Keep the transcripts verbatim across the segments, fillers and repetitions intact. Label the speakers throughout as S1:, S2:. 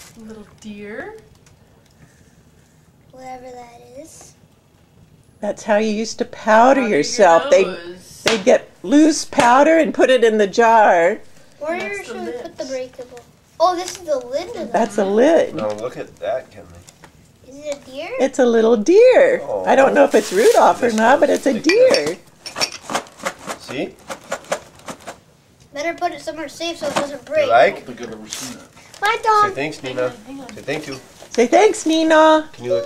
S1: Little deer.
S2: Whatever that is.
S3: That's how you used to powder, powder yourself.
S1: Your
S3: they they get loose powder and put it in the jar.
S2: Where should we put the breakable? Oh, this is the lid of that.
S3: That's a lid.
S4: Now look at that, Kenley.
S2: Is it a deer?
S3: It's a little deer.
S4: Oh.
S3: I don't know if it's Rudolph or not, but it's a deer.
S4: See?
S2: Better put it somewhere safe so it doesn't break.
S4: You like?
S5: I don't think I've ever seen that.
S2: Bye,
S4: Say
S2: Tom.
S4: thanks, Nina.
S1: Hang on, hang on.
S4: Say thank you.
S3: Say thanks, Nina.
S4: Can you look?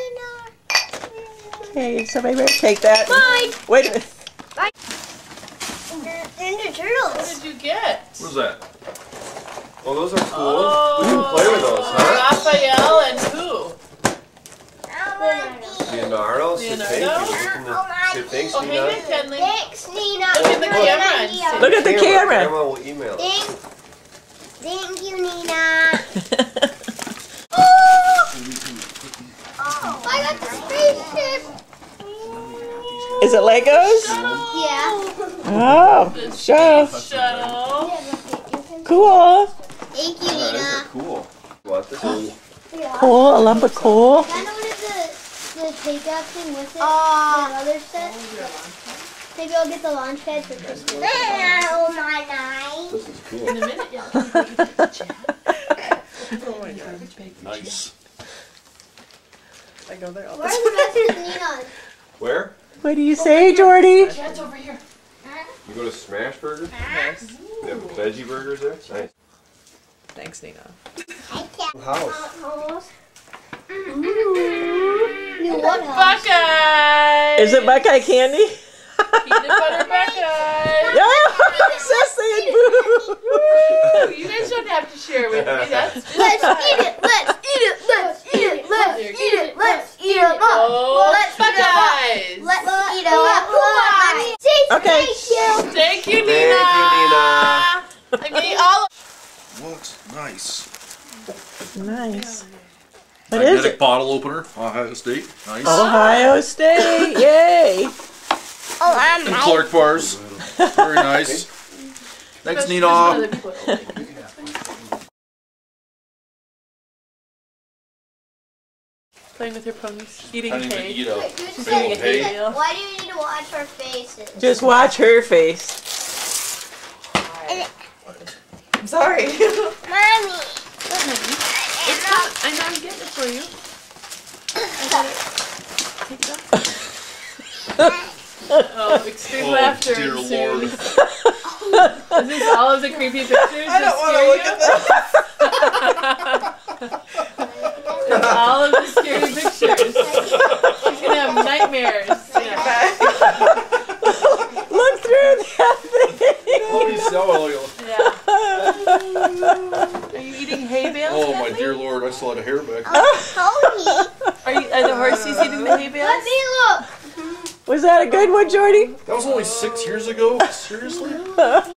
S3: Okay, somebody better take that.
S2: Bye.
S3: Wait a minute.
S2: Bye. Ninja
S1: What
S2: Turtles.
S1: did you get?
S5: What is that?
S4: Well, those are cool.
S1: Oh,
S4: We can play with those, huh?
S1: Raphael and who?
S4: Leonardo. Say thank you.
S1: Leonardo?
S4: Look in the, say thanks,
S1: Oh, hang
S4: Nina.
S1: on, Kenley.
S2: Thanks, Nina.
S1: Look at the
S2: You're
S1: camera
S2: an
S1: and
S2: idea.
S1: say-
S3: Look at the camera.
S4: Grandma will email us.
S2: Thank, thank you, Nina. oh, I got the spaceship.
S3: Is it Legos?
S2: Yeah.
S3: Oh, show.
S1: Shuttle.
S3: Cool.
S2: Thank you,
S4: Yeah, those
S2: Nina.
S4: are cool. What? This is
S3: Cool, a lump of coal.
S2: Can I know what is the, the takeout thing with it?
S1: Uh,
S2: the other set? Maybe I'll get the launch pad for Christmas. Oh, my nice.
S4: this is cool.
S1: In a minute, yeah. Oh my God.
S5: Nice.
S1: I go there all the
S2: Where's
S1: time.
S2: the rest of Nina's?
S4: Where?
S3: What do you say, Jordy?
S1: Cat's over here.
S4: You go to Smash Burger?
S1: Yes.
S4: They have veggie burgers there? Nice.
S1: Thanks, Nina.
S4: House.
S2: You what house?
S1: Buckeye!
S3: Is it Buckeye candy?
S1: Peanut butter Buckeye!
S3: No, Cecily and Boo.
S1: Woo! You guys don't have to share with me. That's just
S2: Let's
S1: fine.
S2: eat it. Let's eat it. Let's eat it. Let's
S1: Here,
S2: eat
S1: get
S2: it. Let's eat it.
S1: Oh,
S2: Let's eat it.
S1: Buckeyes!
S2: Let's eat it. Say
S3: Okay.
S2: thank you.
S1: Thank you, Nina!
S4: Thank you, Nina.
S1: I'm getting all of
S5: Looks nice.
S3: Nice. What is
S5: Magnetic
S3: it?
S5: bottle opener. Ohio State. Nice.
S3: Ohio State. Yay.
S2: Oh, I'm
S5: And Clark bars. Very nice. Thanks,
S1: There's
S5: Nina.
S1: other people. Playing with your ponies, eating
S5: I didn't even
S1: hay.
S5: eat a
S2: Wait, you
S5: big
S2: said
S5: old hay.
S1: meal.
S2: why do we need to watch our faces?
S3: Just watch her face.
S1: I'm sorry.
S2: Mommy.
S1: It's not, I know I'm getting it for you. Take it off. Oh, extreme
S5: Oh,
S1: laughter
S5: dear
S1: ensues.
S5: Lord.
S1: Is this all of the creepy pictures? I
S6: don't want to look at
S1: It's all of the scary pictures. She's gonna have nightmares. Yeah.
S3: Look through that thing.
S5: Holy cell.
S1: Yeah. Are you eating hay bales?
S5: Oh, my
S1: Kathleen?
S5: dear Lord. I still had a hair back.
S2: Tony.
S1: Are you? Are the horses eating the hay bales?
S2: Let me look.
S3: Was that a good one, Jordy?
S5: That was only six years ago? Seriously?